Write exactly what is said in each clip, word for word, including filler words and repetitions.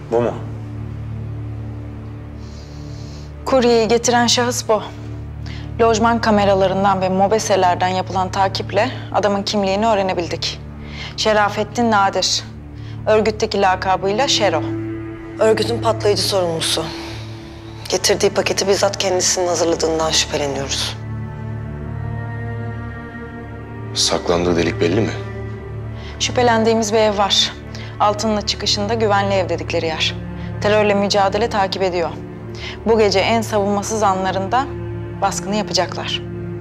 Bu mu? Kuryeyi getiren şahıs bu. Lojman kameralarından ve mobeselerden yapılan takiple adamın kimliğini öğrenebildik. Şerafettin Nadir. Örgütteki lakabıyla Şero. Örgütün patlayıcı sorumlusu. Getirdiği paketi bizzat kendisinin hazırladığından şüpheleniyoruz. Saklandığı delik belli mi? Şüphelendiğimiz bir ev var. Altınlı çıkışında güvenli ev dedikleri yer. Terörle mücadele takip ediyor. Bu gece en savunmasız anlarında baskını yapacaklar.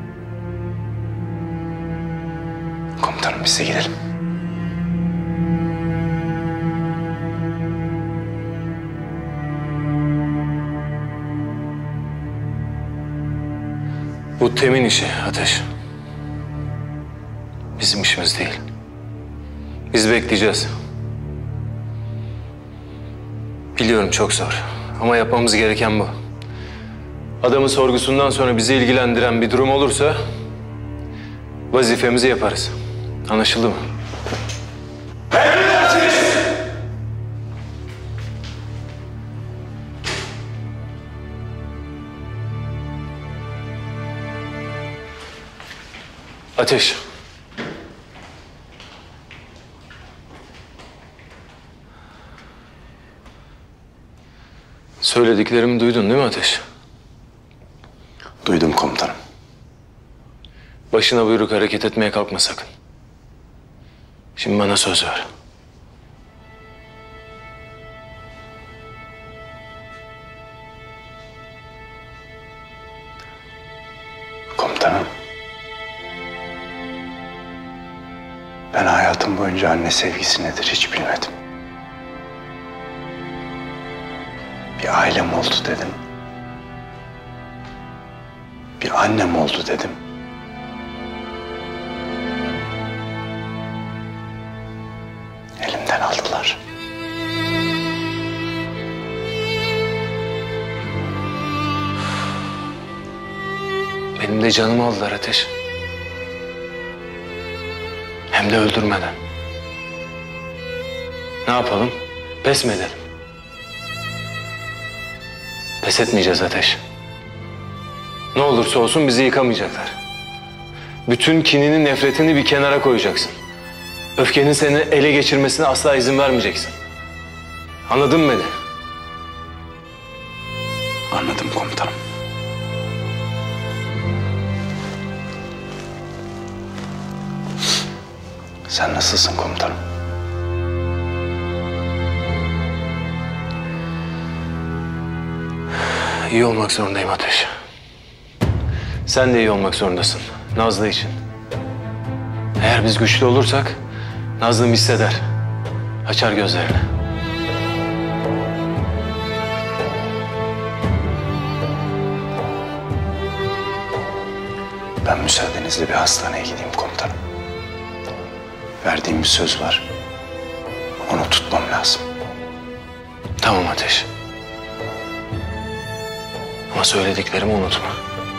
Komutanım biz de gidelim. Bu temin işi Ateş. Bizim işimiz değil. Biz bekleyeceğiz. Biliyorum çok zor ama yapmamız gereken bu. Adamın sorgusundan sonra bizi ilgilendiren bir durum olursa vazifemizi yaparız. Anlaşıldı mı? Emredersiniz! Ateş. Söylediklerimi duydun değil mi Ateş? Duydum komutanım. Başına buyruk hareket etmeye kalkma sakın. Şimdi bana söz ver. Komutanım. Ben hayatım boyunca anne sevgisi nedir hiç bilmedim. Bir ailem oldu dedim. Bir annem oldu dedim. Elimden aldılar. Benim de canımı aldılar Ateş. Hem de öldürmeden. Ne yapalım? Pes mi edelim? Pes etmeyeceğiz Ateş. Ne olursa olsun bizi yıkamayacaklar. Bütün kinini, nefretini bir kenara koyacaksın. Öfkenin seni ele geçirmesine asla izin vermeyeceksin. Anladın mı beni? Anladım komutanım. Sen nasılsın komutanım? İyi olmak zorundayım Ateş. Sen de iyi olmak zorundasın. Nazlı için. Eğer biz güçlü olursak Nazlı hisseder. Açar gözlerini. Ben müsaadenizle bir hastaneye gideyim komutanım. Verdiğim bir söz var. Onu tutmam lazım. Tamam Ateş. Ama söylediklerimi unutma.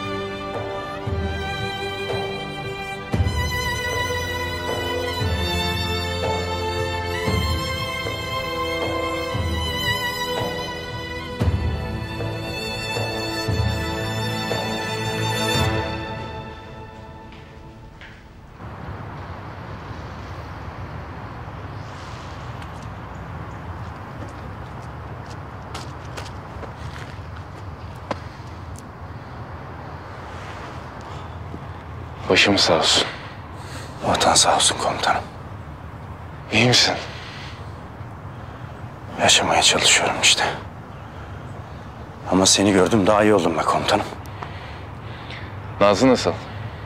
Başımız sağ olsun. Vatan sağ olsun komutanım. İyi misin? Yaşamaya çalışıyorum işte. Ama seni gördüm daha iyi oldum be komutanım. Nazlı nasıl?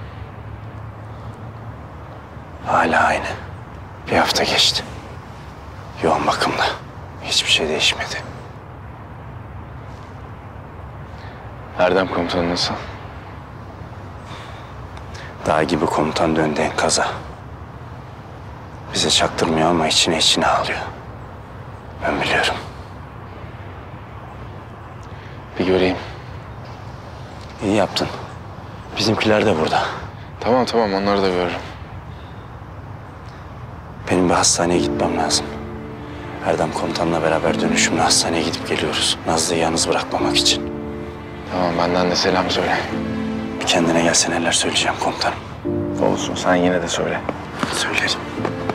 Hala aynı. Bir hafta geçti. Yoğun bakımda. Hiçbir şey değişmedi. Erdem komutanı nasıl? Dağ gibi komutan döndü enkaza. Bize çaktırmıyor ama içine içine ağlıyor. Ben biliyorum. Bir göreyim. İyi yaptın. Bizimkiler de burada. Tamam tamam onları da görürüm. Benim bir hastaneye gitmem lazım. Erdem komutanla beraber dönüşümle hastaneye gidip geliyoruz. Nazlı'yı yalnız bırakmamak için. Tamam, benden de selam söyle. Bir kendine gelse neler söyleyeceğim komutanım. Olsun, sen yine de söyle. Söylerim.